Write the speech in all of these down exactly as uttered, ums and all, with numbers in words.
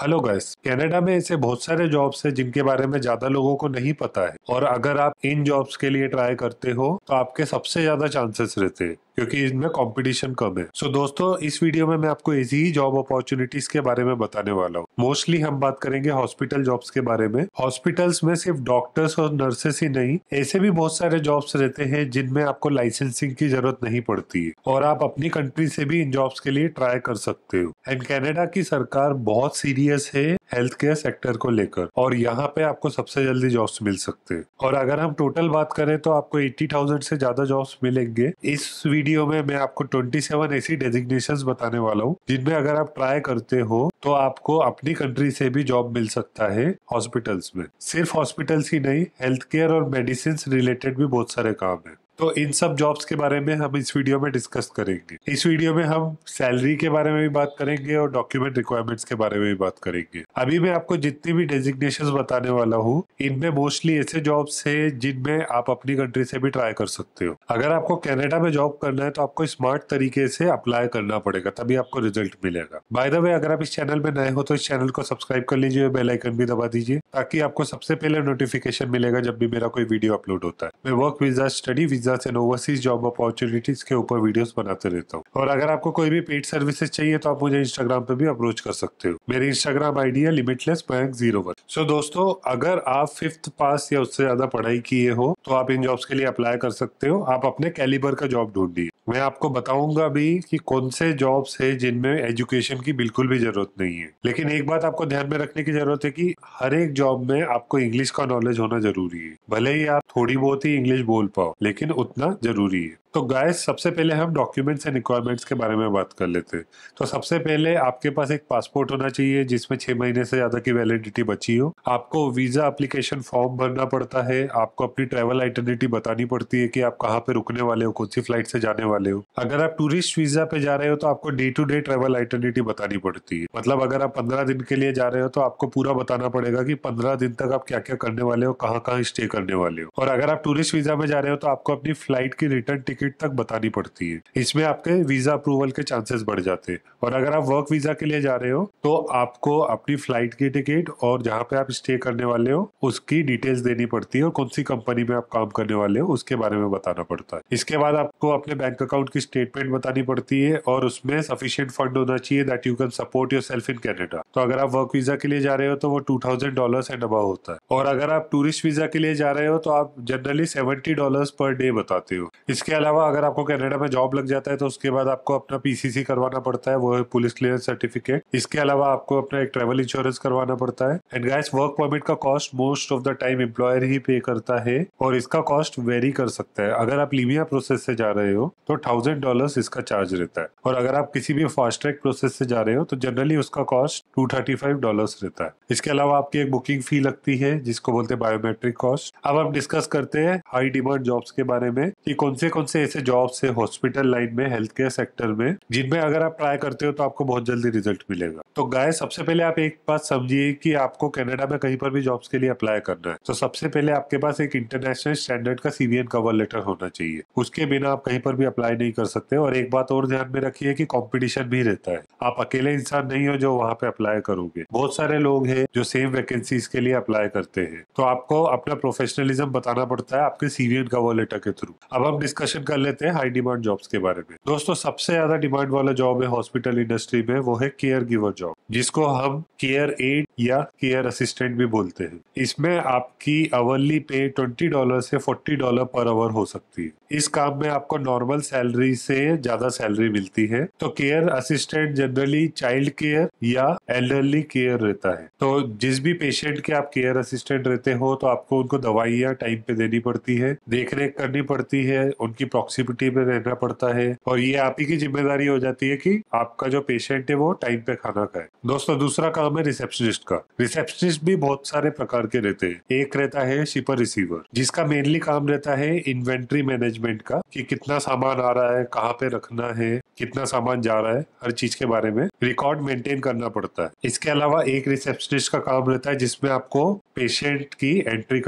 Hello guys, Canada में ऐसे बहुत सारे जॉब्स हैं जिनके बारे में ज्यादा लोगों को नहीं पता है और अगर आप इन जॉब्स के लिए ट्राई करते हो तो आपके सबसे ज्यादा चांसेस रहते हैं क्योंकि इनमें कंपटीशन कम है। सो so, दोस्तों इस वीडियो में मैं आपको ऐसी ही जॉब अपॉर्चुनिटीज के बारे में बताने वाला हूँ। मोस्टली हम बात करेंगे हॉस्पिटल जॉब्स के बारे में। हॉस्पिटल्स में सिर्फ डॉक्टर्स और नर्सेस ही नहीं, ऐसे भी बहुत सारे जॉब्स रहते हैं जिनमें आपको लाइसेंसिंग की जरूरत नहीं पड़ती है और आप अपनी कंट्री से भी इन जॉब्स के लिए ट्राई कर सकते हो। एंड कनाडा की सरकार बहुत सीरियस है हेल्थ केयर सेक्टर को लेकर और यहाँ पे आपको सबसे जल्दी जॉब्स मिल सकते हैं। और अगर हम टोटल बात करें तो आपको अस्सी हज़ार से ज्यादा जॉब्स मिलेंगे। इस वीडियो में मैं आपको सत्ताईस ऐसी डेजिग्नेशंस बताने वाला हूँ जिनमें अगर आप ट्राई करते हो तो आपको अपनी कंट्री से भी जॉब मिल सकता है हॉस्पिटल्स में। सिर्फ हॉस्पिटल्स ही नहीं, हेल्थ केयर और मेडिसिन रिलेटेड भी बहुत सारे काम है। तो इन सब जॉब्स के बारे में हम इस वीडियो में डिस्कस करेंगे। इस वीडियो में हम सैलरी के बारे में भी बात करेंगे और डॉक्यूमेंट रिक्वायरमेंट्स के बारे में भी बात करेंगे। अभी मैं आपको जितनी भी डेजिग्नेशंस बताने वाला हूँ इनमें मोस्टली ऐसे जॉब्स है जिनमें आप अपनी कंट्री से भी ट्राई कर सकते हो। अगर आपको कनाडा में जॉब करना है तो आपको स्मार्ट तरीके से अप्लाई करना पड़ेगा, तभी आपको रिजल्ट मिलेगा। बाय द वे, अगर आप इस चैनल में नए हो तो इस चैनल को सब्सक्राइब कर लीजिए, बेल आइकन भी दबा दीजिए ताकि आपको सबसे पहले नोटिफिकेशन मिलेगा जब भी मेरा कोई वीडियो अपलोड होता है। मैं work visa, study visa and overseas job opportunities के ऊपर वीडियोस बनाते रहता हूँ। और अगर आपको कोई भी पेड सर्विसेज चाहिए तो आप मुझे इंस्टाग्राम पे भी अप्रोच कर सकते हो। मेरी इंस्टाग्राम आईडी है limitless bank zero one. So दोस्तों, अगर आप फिफ्थ पास या उससे ज्यादा पढ़ाई किए हो तो आप इन जॉब्स के लिए अप्लाई कर सकते हो। आप अपने कैलिबर का जॉब ढूंढिए। मैं आपको बताऊंगा भी कि कौन से जॉब्स है जिनमें एजुकेशन की बिल्कुल भी जरूरत नहीं है। लेकिन एक बात आपको ध्यान में रखने की जरूरत है कि हर एक जॉब में आपको इंग्लिश का नॉलेज होना जरूरी है। भले ही आप थोड़ी बहुत ही इंग्लिश बोल पाओ, लेकिन उतना जरूरी है। तो गाइस, सबसे पहले हम डॉक्यूमेंट्स एंड रिक्वायरमेंट्स के बारे में बात कर लेते हैं। तो सबसे पहले आपके पास एक पासपोर्ट होना चाहिए जिसमें छह महीने से ज्यादा की वैलिडिटी बची हो। आपको वीजा एप्लीकेशन फॉर्म भरना पड़ता है। आपको अपनी ट्रैवल आइडेंटिटी बतानी पड़ती है कि आप कहाँ पे रुकने वाले हो, कौन सी फ्लाइट से जाने वाले हो। अगर आप टूरिस्ट वीजा पे जा रहे हो तो आपको day to day travel identity बतानी पड़ती है। मतलब अगर आप पंद्रह दिन के लिए जा रहे हो तो आपको पूरा बताना पड़ेगा कि पंद्रह दिन तक आप क्या क्या करने वाले हो, कहाँ कहाँ स्टे करने वाले हो। और अगर आप टूरिस्ट वीजा में जा रहे हो तो आपको अपनी फ्लाइट की रिटर्न टिकट तक बतानी पड़ती है। इसमें आपके वीजा अप्रूवल के चांसेस बढ़ जाते हैं। और अगर आप वर्क वीजा के लिए जा रहे हो तो आपको अपनी फ्लाइट की टिकट और जहाँ पे आप स्टे करने वाले हो उसकी डिटेल्स देनी पड़ती है और कौन सी कंपनी में आप काम करने वाले हो उसके बारे में बताना पड़ता है। इसके बाद आपको अपने बैंक अकाउंट की स्टेटमेंट बतानी पड़ती है और उसमें सफिशिएंट फंड होना चाहिए that you can support yourself in Canada. तो अगर आप वर्क वीजा के लिए जा रहे हो तो वो two thousand dollars and above होता है। और अगर आप टूरिस्ट वीजा के लिए जा रहे हो तो आप generally seventy dollars per day बताते हो। इसके अलावा अगर आपको कनाडा में जॉब लग जाता है तो उसके बाद आपको अपना पीसीसी करवाना पड़ता है, वो है पुलिस क्लियरेंस सर्टिफिकेट। इसके अलावा आपको अपना एक ट्रैवल इंश्योरेंस करवाना पड़ता है। एंड गाइस, वर्क परमिट का cost most of the time employer ही पे करता है और इसका कॉस्ट वेरी कर सकता है। अगर आप लीविया प्रोसेस से जा रहे हो तो थाउजेंड डॉलर्स इसका चार्ज रहता है और अगर आप किसी भी फास्ट ट्रैक प्रोसेस से जा रहे हो तो जनरली उसका cost two thirty five dollars रहता है। इसके अलावा आपकी एक बुकिंग फी लगती है जिसको बोलते हैं बायोमेट्रिक कॉस्ट। अब हम डिस्कस करते हैं हाई डिमांड जॉब्स के बारे में कि कौन से कौन से ऐसे जॉब्स है हॉस्पिटल लाइन में, हेल्थ केयर सेक्टर में, जिनमें अगर आप ट्राई करते हो तो आपको बहुत जल्दी रिजल्ट मिलेगा। तो गाइस, सबसे पहले आप एक बात समझिए कि आपको कनाडा में कहीं पर भी जॉब्स के लिए अप्लाई करना है तो सबसे पहले आपके पास एक इंटरनेशनल स्टैंडर्ड का सीवीएन कवर लेटर होना चाहिए। उसके बिना आप कहीं पर भी अप्लाई नहीं कर सकते। और एक बात और ध्यान में रखिए कि कंपटीशन भी रहता है। आप अकेले इंसान नहीं हो जो वहां पे अप्लाई करोगे, बहुत सारे लोग हैं जो सेम वैकेंसीज के लिए अप्लाई करते हैं। तो आपको अपना प्रोफेशनलिज्म बताना पड़ता है आपके सीवीएन कवर लेटर के थ्रू। अब हम डिस्कशन कर लेते हैं हाई डिमांड जॉब्स के बारे में। दोस्तों, सबसे ज्यादा डिमांड वाला जॉब है हॉस्पिटल इंडस्ट्री में, वो है केयर गिवर जॉब, जिसको हम केयर एड या केयर असिस्टेंट भी बोलते हैं। इसमें आपकी अवरली पे ट्वेंटी डॉलर से फोर्टी डॉलर पर आवर हो सकती है। इस काम में आपको नॉर्मल सैलरी से ज्यादा सैलरी मिलती है। तो care assistant generally child care या एल्डरली केयर रहता है। तो जिस भी पेशेंट के आप केयर असिस्टेंट रहते हो तो आपको उनको दवाइयाँ टाइम पे देनी पड़ती है, देख रेख करनी पड़ती है, उनकी प्रॉक्सिमिटी में रहना पड़ता है और ये आप ही की जिम्मेदारी हो जाती है कि आपका जो पेशेंट है वो टाइम पे खाना खाए। दोस्तों, दूसरा काम है रिसेप्शनिस्ट का। रिसेप्शनिस्ट भी बहुत सारे प्रकार के रहते हैं। एक रहता है शिपर रिसीवर, जिसका मेनली काम रहता है इन्वेंट्री मैनेजमेंट का, कि कितना सामान आ रहा है, कहाँ पे रखना है, कितना सामान जा रहा है, हर चीज के बारे में रिकॉर्ड मेंटेन करना पड़ता है। इसके अलावा एक रिसेप्शनिस्ट का काम रहता है जिसमें आपको पेशेंट की एंट्री करनी पड़ती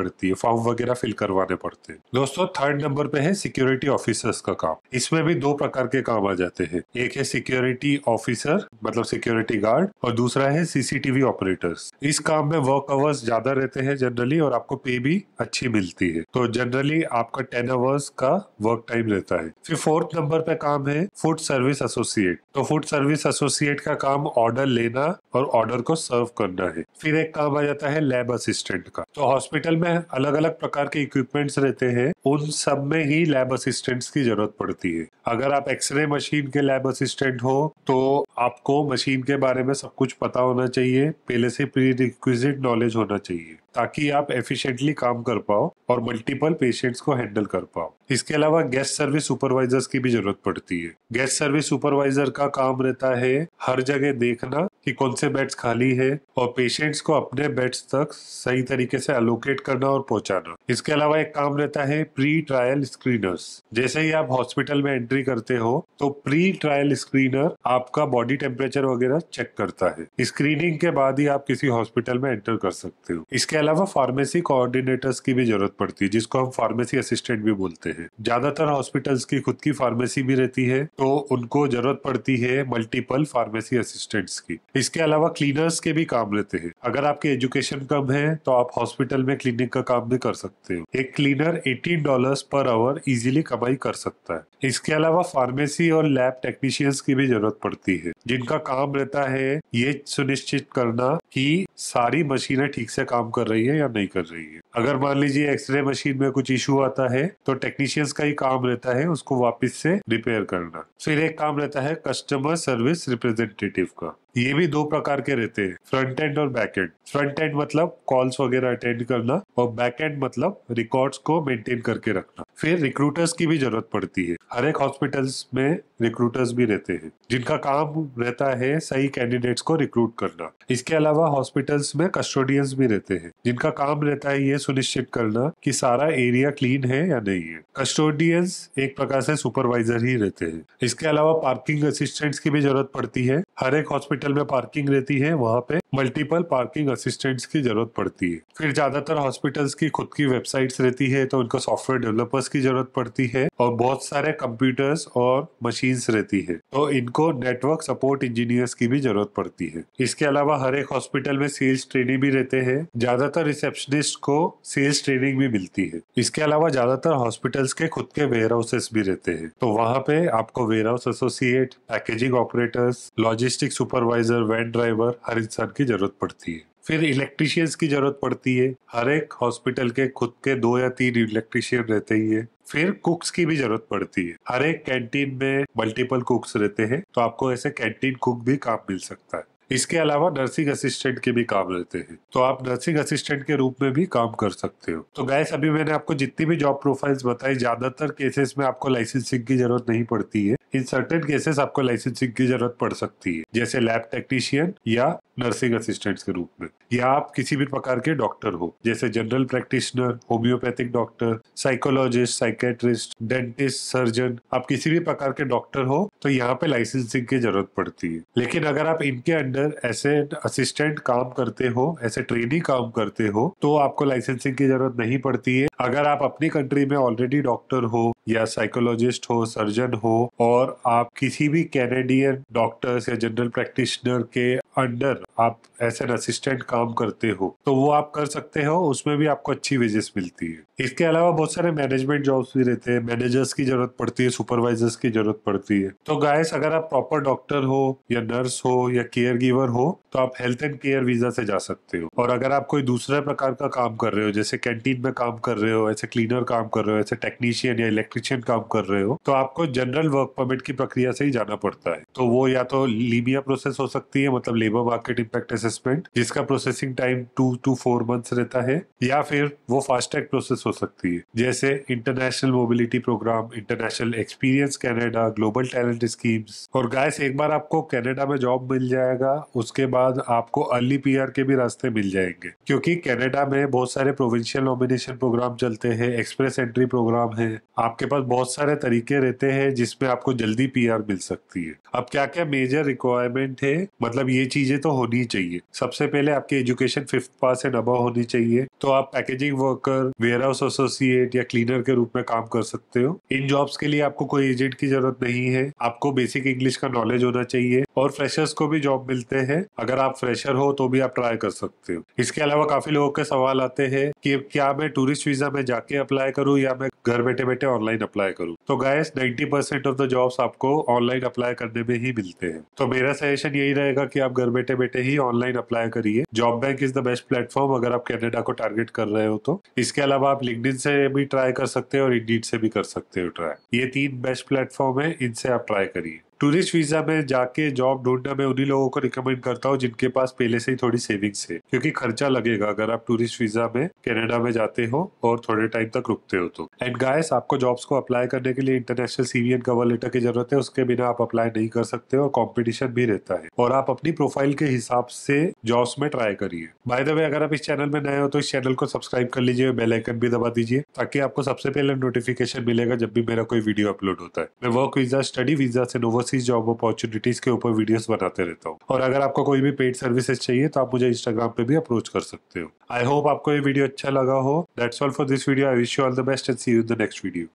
पड़ती है, फॉर्म वगैरह फिल करवाने पड़ते हैं। दोस्तों थर्ड नंबर पे है सिक्योरिटी ऑफिसर्स का काम। इसमें भी दो प्रकार के काम आ जाते हैं, एक है सिक्योरिटी ऑफिसर मतलब सिक्योरिटी गार्ड और दूसरा है सीसीटीवी ऑपरेटर्स। इस काम में वर्क आवर्स ज्यादा रहते हैं जनरली और आपको पे भी अच्छी मिलती है। तो जनरली आपका टेन आवर्स का वर्क टाइम रहता है। फिर फोर्थ नंबर पे काम है फूड सर्विस एसोसिएट। तो फूड सर्विस एसोसिएट का काम ऑर्डर लेना और ऑर्डर को सर्व करना है। फिर एक काम आ जाता है लैब असिस्टेंट का। तो हॉस्पिटल में अलग अलग प्रकार के इक्विपमेंट्स रहते हैं, उन सब में ही लैब असिस्टेंट्स की जरूरत पड़ती है। अगर आप एक्सरे मशीन के लैब असिस्टेंट हो तो आपको मशीन के बारे में सब कुछ पता होना चाहिए, पहले से प्री रिक्विजिट नॉलेज होना चाहिए ताकि आप एफिशिएंटली काम कर पाओ और मल्टीपल पेशेंट्स को हैंडल कर पाओ। इसके अलावा गेस्ट सर्विस सुपरवाइजर्स की भी जरूरत पड़ती है। गेस्ट सर्विस सुपरवाइजर का काम रहता है हर जगह देखना कि कौन से बेड्स खाली है और पेशेंट्स को अपने बेड्स तक सही तरीके से एलोकेट करना और पहुंचाना। इसके अलावा एक काम रहता है प्री ट्रायल स्क्रीनर्स। जैसे ही आप हॉस्पिटल में एंट्री करते हो तो प्री ट्रायल स्क्रीनर आपका बॉडी टेम्परेचर वगैरह चेक करता है। स्क्रीनिंग के बाद ही आप किसी हॉस्पिटल में एंटर कर सकते हो। इसके अलावा फार्मेसी कोऑर्डिनेटर्स की भी जरूरत पड़ती है, जिसको हम फार्मेसी असिस्टेंट भी बोलते हैं। ज्यादातर हॉस्पिटल्स की खुद की फार्मेसी भी रहती है तो उनको जरूरत पड़ती है मल्टीपल फार्मेसी असिस्टेंट्स की। इसके अलावा क्लीनर्स के भी काम रहते हैं। अगर आपकी एजुकेशन कम है तो आप हॉस्पिटल में क्लीनिंग का काम भी कर सकते हो। एक क्लीनर अठारह डॉलर्स पर आवर इजीली कमाई कर सकता है। इसके अलावा फार्मेसी और लैब टेक्नीशियंस की भी जरूरत पड़ती है, जिनका काम रहता है ये सुनिश्चित करना कि सारी मशीनें ठीक से काम कर रही है या नहीं कर रही है। अगर मान लीजिए एक्सरे मशीन में कुछ इशू आता है तो टेक्नीशियंस का ही काम रहता है उसको वापस से रिपेयर करना। फिर एक काम रहता है कस्टमर सर्विस रिप्रेजेंटेटिव का। ये भी दो प्रकार के रहते हैं, फ्रंट एंड और बैक एंड। फ्रंट एंड मतलब कॉल्स वगैरह अटेंड करना और बैक एंड मतलब रिकॉर्ड्स को मेंटेन करके रखना। फिर रिक्रूटर्स की भी जरूरत पड़ती है। हर एक हॉस्पिटल्स में रिक्रूटर्स भी रहते हैं जिनका काम रहता है सही कैंडिडेट्स को रिक्रूट करना। इसके अलावा हॉस्पिटल्स में कस्टोडियंस भी रहते हैं जिनका काम रहता है ये सुनिश्चित करना कि सारा एरिया क्लीन है या नहीं है। कस्टोडियंस एक प्रकार से सुपरवाइजर ही रहते हैं। इसके अलावा पार्किंग असिस्टेंट्स की भी जरूरत पड़ती है। हर एक हॉस्पिटल में पार्किंग रहती है, वहाँ पे मल्टीपल पार्किंग असिस्टेंट्स की जरूरत पड़ती है। फिर ज्यादातर हॉस्पिटल्स की खुद की वेबसाइट्स रहती है तो उनको सॉफ्टवेयर डेवलपर्स की जरूरत पड़ती है और बहुत सारे कंप्यूटर्स और मशीन्स रहती है तो इनको नेटवर्क सपोर्ट इंजीनियर्स की भी जरूरत पड़ती है। इसके अलावा हर एक हॉस्पिटल में सेल्स ट्रेनिंग भी रहते हैं। ज्यादातर रिसेप्शनिस्ट को सेल्स ट्रेनिंग भी मिलती है। इसके अलावा ज्यादातर हॉस्पिटल्स के खुद के वेयर हाउसेस भी रहते हैं तो वहाँ पे आपको warehouse associate, packaging operators, logistic supervisor, van driver हर इंसान की जरूरत पड़ती है। फिर इलेक्ट्रिशियंस की जरूरत पड़ती है। हर एक हॉस्पिटल के खुद के दो या तीन इलेक्ट्रिशियन रहते ही है। फिर कुक्स की भी जरूरत पड़ती है। हर एक कैंटीन में मल्टीपल कुक्स रहते हैं तो आपको ऐसे कैंटीन कुक भी काम मिल सकता है। इसके अलावा नर्सिंग असिस्टेंट के भी काम रहते हैं तो आप नर्सिंग असिस्टेंट के रूप में भी काम कर सकते हो। तो गाइस अभी मैंने आपको जितनी भी जॉब प्रोफाइल्स बताई ज्यादातर केसेस में आपको लाइसेंसिंग की जरूरत नहीं पड़ती है। इन सर्टेन केसेस आपको लाइसेंसिंग की जरूरत पड़ सकती है, जैसे लैब टेक्नीशियन या नर्सिंग असिस्टेंट्स के रूप में, या आप किसी भी प्रकार के डॉक्टर हो जैसे general practitioner, homeopathic doctor, psychologist, psychiatrist, dentist, surgeon. आप किसी भी प्रकार के डॉक्टर हो तो यहाँ पे लाइसेंसिंग की जरूरत पड़ती है। लेकिन अगर आप इनके अंडर ऐसे असिस्टेंट काम करते हो, ऐसे ट्रेनी काम करते हो तो आपको लाइसेंसिंग की जरूरत नहीं पड़ती है। अगर आप अपनी कंट्री में ऑलरेडी डॉक्टर हो या साइकोलॉजिस्ट हो, सर्जन हो और आप किसी भी कैनेडियन डॉक्टर्स या जनरल प्रैक्टिशनर के अंडर आप एज एन असिस्टेंट काम करते हो तो वो आप कर सकते हो, उसमें भी आपको अच्छी वेजेस मिलती है। इसके अलावा बहुत सारे मैनेजमेंट जॉब्स भी रहते हैं। मैनेजर्स की जरूरत पड़ती है, सुपरवाइजर्स की जरूरत पड़ती है। तो गाइस अगर आप प्रॉपर डॉक्टर हो या नर्स हो या केयर गिवर हो तो आप हेल्थ एंड केयर वीजा से जा सकते हो। और अगर आप कोई दूसरे प्रकार का काम कर रहे हो जैसे कैंटीन में काम कर रहे हो, ऐसे क्लीनर काम कर रहे हो, ऐसे टेक्नीशियन या इलेक्ट्रिशियन काम कर रहे हो तो आपको जनरल वर्क परमिट की प्रक्रिया से ही जाना पड़ता है। तो वो या तो लीबिया प्रोसेस हो सकती है, मतलब लेबर मार्केट इम्पैक्ट असेसमेंट, जिसका processing time two to four months रहता है, या फिर वो फास्ट ट्रैक प्रोसेस हो सकती है जैसे international mobility programme, international experience Canada, global talent schemes. और गाइस एक बार आपको कनाडा में जॉब मिल जाएगा उसके बाद आपको अर्ली पीआर के भी रास्ते मिल जाएंगे, क्योंकि कनाडा में बहुत सारे प्रोविंशियल नॉमिनेशन प्रोग्राम चलते हैं, एक्सप्रेस एंट्री प्रोग्राम है। आपके पास बहुत सारे तरीके रहते हैं जिसमें आपको जल्दी पीआर मिल सकती है। अब क्या क्या मेजर रिक्वायरमेंट है, मतलब ये चीजें तो होनी ही चाहिए। सबसे पहले आपकी education fifth pass and above होनी चाहिए, तो आप packaging worker, warehouse associate या क्लीनर के रूप में काम कर सकते हो। इन जॉब्स के लिए आपको कोई एजेंट की जरूरत नहीं है, आपको बेसिक इंग्लिश का नॉलेज होना चाहिए और फ्रेशर्स को भी जॉब मिलते हैं। अगर आप फ्रेशर हो तो भी आप ट्राई कर सकते हो। इसके अलावा काफी लोगों के सवाल आते हैं कि क्या मैं टूरिस्ट वीजा में जाके अप्लाई करूं या मैं घर बैठे बैठे ऑनलाइन अप्लाई करूं। तो guys ninety percent of the jobs आपको ऑनलाइन अप्लाई करने में ही मिलते हैं। तो मेरा सजेशन यही रहेगा कि आप घर बैठे बैठे ही ऑनलाइन अप्लाई करिए। Job bank is the best platform अगर आप कनाडा को टारगेट कर रहे हो तो। इसके अलावा आप लिंक्डइन से भी ट्राई कर सकते हो और इंडीड से भी कर सकते हो ट्राई। ये तीन बेस्ट प्लेटफॉर्म है, इनसे आप ट्राई करिए। टूरिस्ट वीजा में जाके जॉब ढूंढना मैं उन्हीं लोगों को रिकमेंड करता हूँ जिनके पास पहले से ही थोड़ी सेविंग्स है, क्योंकि खर्चा लगेगा अगर आप टूरिस्ट वीजा में कनाडा में जाते हो और थोड़े टाइम तक रुकते हो तो। एंड गाइस, आपको जॉब्स को अप्लाई करने के लिए international CV and cover letter की जरूरत है, उसके बिना आप अप्लाई नहीं कर सकते और कॉम्पिटिशन भी रहता है। और आप अपनी प्रोफाइल के हिसाब से जॉब्स में ट्राई करिए। बाय द वे, अगर आप इस चैनल में नए हो तो इस चैनल को सब्सक्राइब कर लीजिए, बेल आइकन भी दबा दीजिए ताकि आपको सबसे पहले नोटिफिकेशन मिलेगा जब भी मेरा कोई वीडियो अपलोड होता है। मैं वर्क वीजा, स्टडी वीजा से ओवरसीज जॉब अपॉर्चुनिटी के ऊपर वीडियोस बनाते रहता हूँ। और अगर आपको कोई भी पेड सर्विसेज चाहिए तो आप मुझे इंस्टाग्राम पे भी अप्रोच कर सकते हो। आई होप आपको ये वीडियो अच्छा लगा हो। That's all for this video. I wish you all the best and see you in the next video.